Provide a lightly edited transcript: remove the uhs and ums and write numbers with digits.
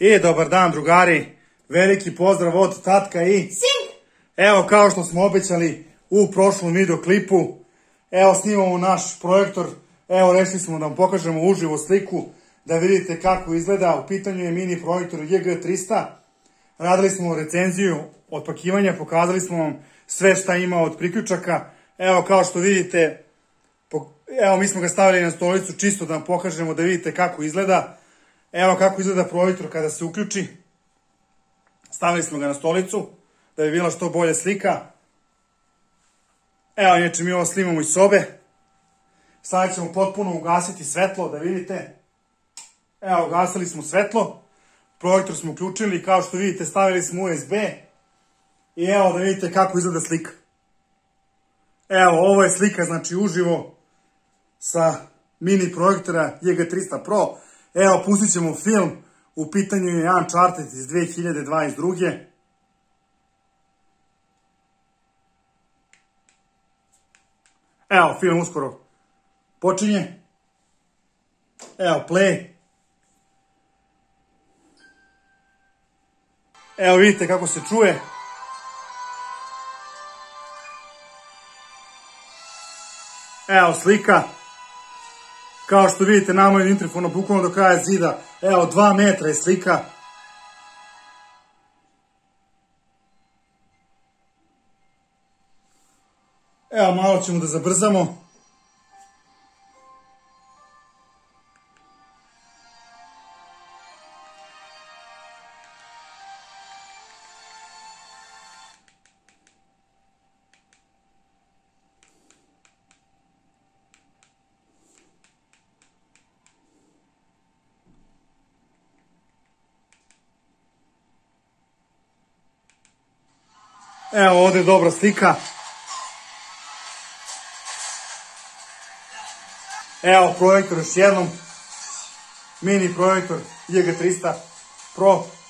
Dobar dan drugari, veliki pozdrav od tatka i sin. Evo kao što smo obećali u prošlom videoklipu, evo snimamo naš projektor, evo rešili smo da vam pokažemo uživo sliku, da vidite kako izgleda. U pitanju je mini projektor JG300, radili smo recenziju otpakivanja, pokazali smo vam sve šta ima od priključaka. Evo kao što vidite, evo mi smo ga stavili na stolicu čisto da vam pokažemo da vidite kako izgleda. Evo kako izgleda projektor kada se uključi. Stavili smo ga na stolicu da bi bila što bolja slika. Evo, inače mi ovo snimamo iz sobe. Sada ćemo potpuno ugasiti svetlo da vidite. Evo, ugasili smo svetlo. Projektor smo uključili i kao što vidite stavili smo USB. I evo da vidite kako izgleda slika. Evo, ovo je slika, znači uživo sa mini projektora JG300 Pro. Evo, pustit ćemo film, u pitanju je Uncharted iz 2022. Evo, film uskoro počinje. Evo, play. Evo, vidite kako se čuje. Evo, slika. Kao što vidite, nama je interfona bukvalno do kraja zida. Evo, 2 metra je slika. Evo, malo ćemo da zabrzamo. Evo, ovdje je dobra slika. Evo projektor još jednom. Mini projektor JG300 Pro.